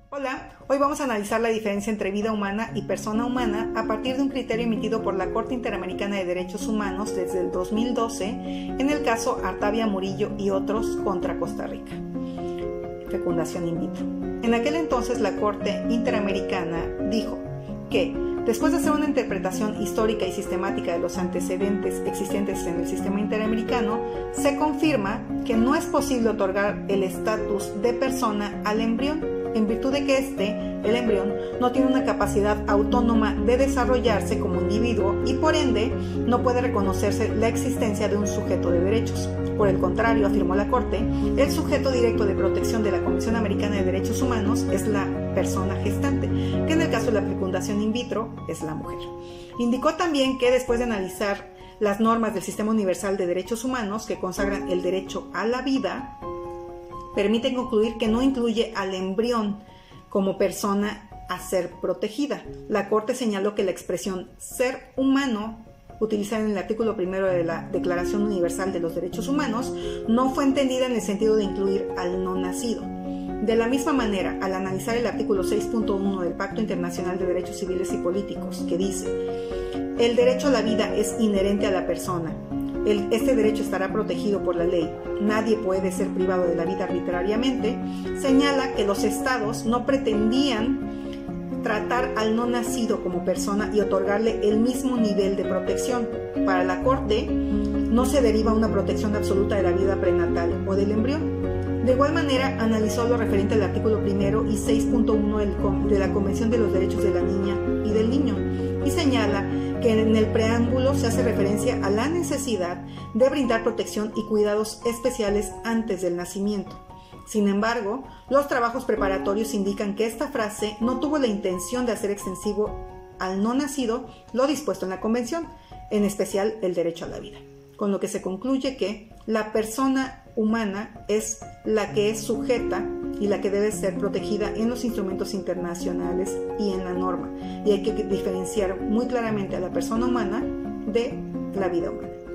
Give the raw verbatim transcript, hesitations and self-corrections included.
Hola, hoy vamos a analizar la diferencia entre vida humana y persona humana a partir de un criterio emitido por la Corte Interamericana de Derechos Humanos desde el dos mil doce en el caso Artavia Murillo y otros contra Costa Rica. Fecundación in vitro. En aquel entonces la Corte Interamericana dijo que, después de hacer una interpretación histórica y sistemática de los antecedentes existentes en el sistema interamericano, se confirma que no es posible otorgar el estatus de persona al embrión, en virtud de que éste, el embrión, no tiene una capacidad autónoma de desarrollarse como individuo y por ende no puede reconocerse la existencia de un sujeto de derechos. Por el contrario, afirmó la Corte, el sujeto directo de protección de la Convención Americana de Derechos Humanos es la persona gestante, que en el caso de la fecundación in vitro es la mujer. Indicó también que después de analizar las normas del Sistema Universal de Derechos Humanos que consagran el derecho a la vida, permiten concluir que no incluye al embrión como persona a ser protegida. La Corte señaló que la expresión ser humano, utilizada en el artículo primero de la Declaración Universal de los Derechos Humanos, no fue entendida en el sentido de incluir al no nacido. De la misma manera, al analizar el artículo seis punto uno del Pacto Internacional de Derechos Civiles y Políticos, que dice: el derecho a la vida es inherente a la persona. El, este derecho estará protegido por la ley. Nadie puede ser privado de la vida arbitrariamente. Señala que los estados no pretendían tratar al no nacido como persona y otorgarle el mismo nivel de protección. Para la Corte, no se deriva una protección absoluta de la vida prenatal o del embrión. De igual manera, analizó lo referente al artículo primero y seis punto uno de la Convención de los Derechos de la Niña y del Niño, y señala que en el preámbulo se hace referencia a la necesidad de brindar protección y cuidados especiales antes del nacimiento. Sin embargo, los trabajos preparatorios indican que esta frase no tuvo la intención de hacer extensivo al no nacido lo dispuesto en la Convención, en especial el derecho a la vida, con lo que se concluye que la persona humana es la que es sujeta y la que debe ser protegida en los instrumentos internacionales y en la norma. Y hay que diferenciar muy claramente a la persona humana de la vida humana.